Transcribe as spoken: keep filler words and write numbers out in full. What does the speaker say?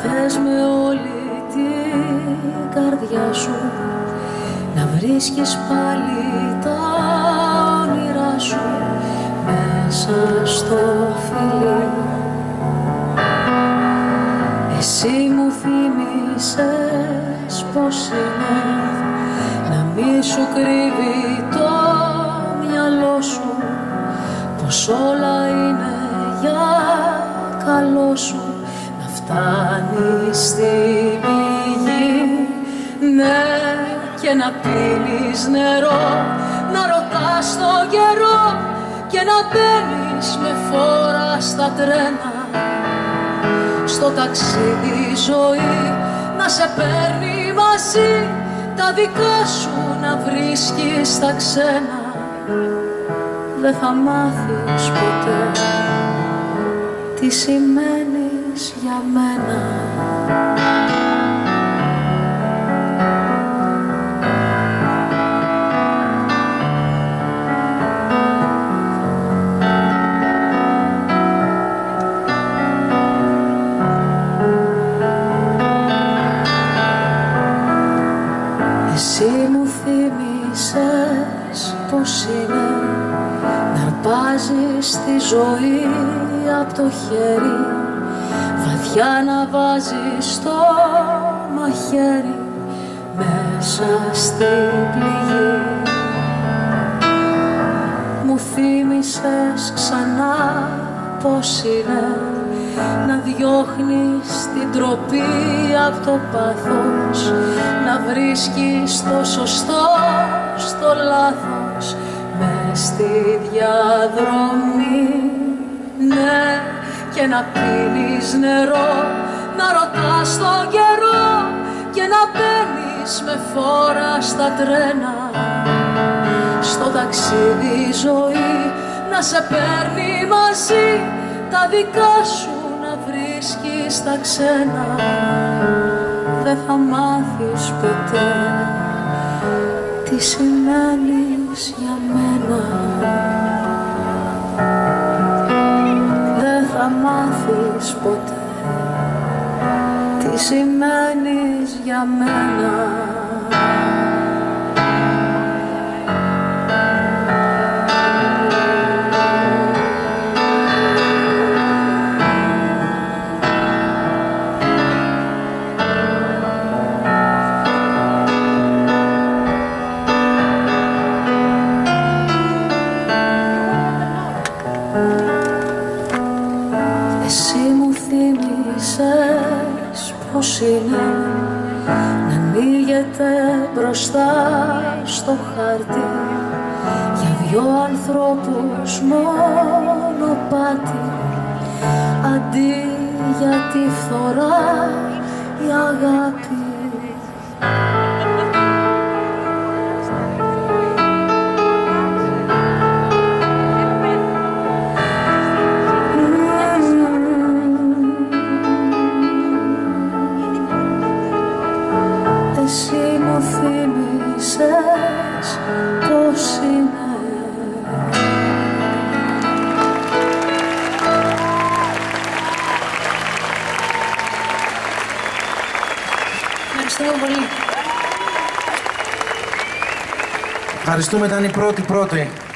Πες με όλη την καρδιά σου να βρίσκεις πάλι τα όνειρά σου μέσα στο φιλί. Εσύ μου θύμισες πως είναι να μη σου κρύβει το μυαλό σου, πως όλα είναι για καλό σου, να φτάνεις στην πηγή, ναι, και να πίνεις νερό, να ρωτάς τον καιρό και να μπαίνεις με φόρα στα τρένα. Στο ταξίδι η ζωή να σε παίρνει μαζί, τα δικά σου να βρίσκεις στα ξένα. Δεν θα μάθεις ποτέ τι σημαίνεις για μένα. Εσύ μου θύμισες πως είναι να αρπάζεις τη ζωή απ' το χέρι, βαθιά να βάζεις το μαχαίρι μέσα στην πληγή. Μου θύμισες ξανά πως είναι να διώχνεις την τροπή απ' το πάθος, να βρίσκεις το σωστό στο λάθος μες στη διαδρομή, ναι, και να πίνεις νερό, να ρωτάς τον καιρό και να μπαίνεις με φόρα στα τρένα. Στο ταξίδι η ζωή να σε παίρνει μαζί, τα δικά σου να βρίσκεις στα ξένα. Δεν θα μάθεις ποτέ τι σημαίνεις για μένα. Δεν θα μάθεις ποτέ τι σημαίνεις για μένα. Πως είναι να ανοίγεται μπροστά στο χάρτη για δυο ανθρώπους μονοπάτι, αντί για τη φθορά η αγάπη. Εσύ μου θύμισες πως είναι. Ευχαριστώ πολύ. Ευχαριστούμε, ήταν η πρώτη πρώτη.